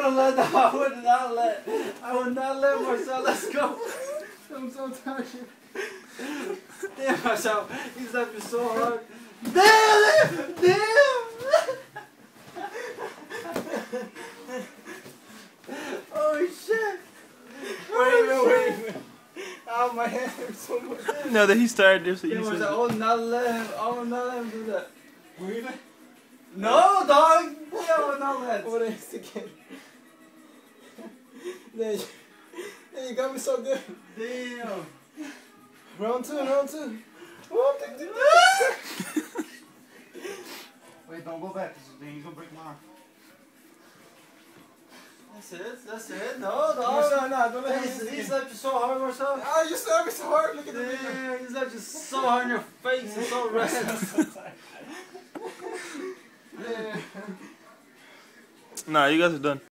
don't let that. I would not let Marcel. Let's go. I'm so tired. Damn, Marcel. He slapped you so hard. Damn! Oh shit! Wait. Oh, my hand hurts so much. No, that he started this. So you Marcel, said I will not let him do that. Breathe? No, dog! Yeah, I will not let. What is it again? Then you got me so good. Damn. Round two. Wait, don't go back, because then you're going to break my arm. That's it. No, Marcel, no, don't let him. He slapped you so hard, Marcel. Oh, you slapped me so hard. Look at the video. Damn, he slapped you so hard in your face. It's so red. Nah, you guys are done.